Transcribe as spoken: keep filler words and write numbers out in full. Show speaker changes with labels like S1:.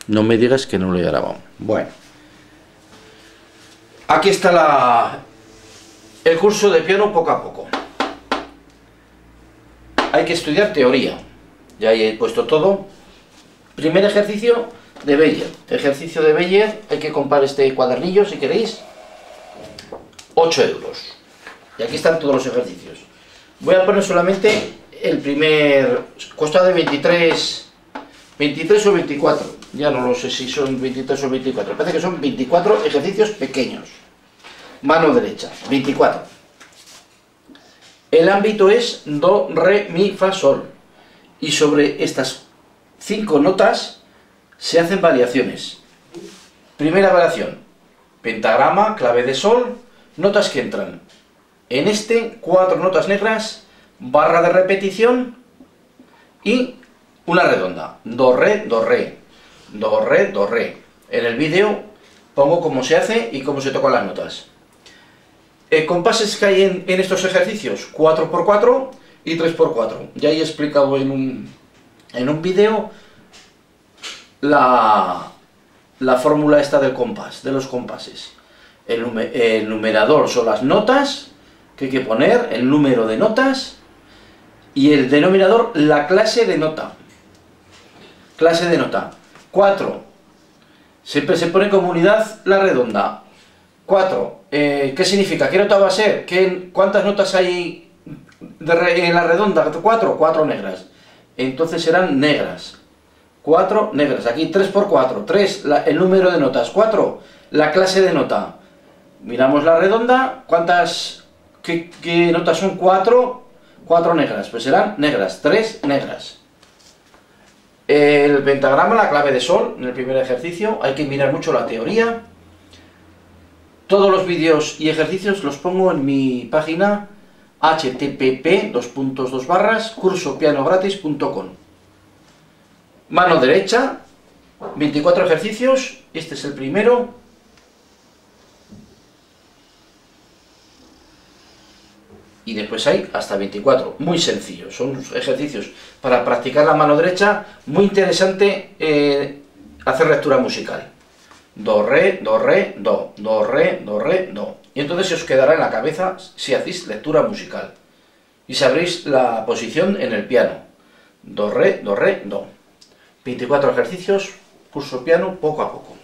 S1: No me digas que no lo he grabado. Bueno. Aquí está la, el curso de piano poco a poco. Hay que estudiar teoría. Ya he puesto todo. Primer ejercicio de Beyer. Ejercicio de Beyer. Hay que comprar este cuadernillo si queréis. ocho euros. Y aquí están todos los ejercicios. Voy a poner solamente el primer. Cuesta de veintitrés, veintitrés o veinticuatro. Ya no lo sé si son veintitrés o veinticuatro. Parece que son veinticuatro ejercicios pequeños. Mano derecha, veinticuatro. El ámbito es do, re, mi, fa, sol. Y sobre estas cinco notas se hacen variaciones. Primera variación, pentagrama, clave de sol, notas que entran. En este, cuatro notas negras, barra de repetición y una redonda. Do, re, do, re. Do, re, do, re. En el vídeo pongo cómo se hace y cómo se tocan las notas. Eh, compases que hay en, en estos ejercicios, cuatro por cuatro y tres por cuatro. Ya he explicado en un, en un vídeo la, la fórmula esta del compás, de los compases. El, el numerador son las notas que hay que poner, el número de notas, y el denominador la clase de nota. Clase de nota. cuatro. Siempre se pone como unidad la redonda. cuatro. Eh, ¿Qué significa? ¿Qué nota va a ser? ¿Qué, ¿Cuántas notas hay de re, en la redonda? cuatro. cuatro negras. Entonces serán negras. cuatro negras. Aquí tres por cuatro. tres. La, el número de notas. cuatro. La clase de nota. Miramos la redonda. ¿Cuántas qué, qué notas son? cuatro. cuatro negras. Pues serán negras. tres negras. El pentagrama, la clave de sol, en el primer ejercicio. Hay que mirar mucho la teoría. Todos los vídeos y ejercicios los pongo en mi página h t t p dos puntos dos barras curso piano gratis punto com. Mano derecha, veinticuatro ejercicios. Este es el primero. Y después hay hasta veinticuatro, muy sencillos, son ejercicios para practicar la mano derecha, muy interesante eh, hacer lectura musical. Do, re, do, re, do, do, re, do, re, do. Y entonces se os quedará en la cabeza si hacéis lectura musical. Y sabréis la posición en el piano. Do, re, do, re, do. veinticuatro ejercicios, curso piano poco a poco.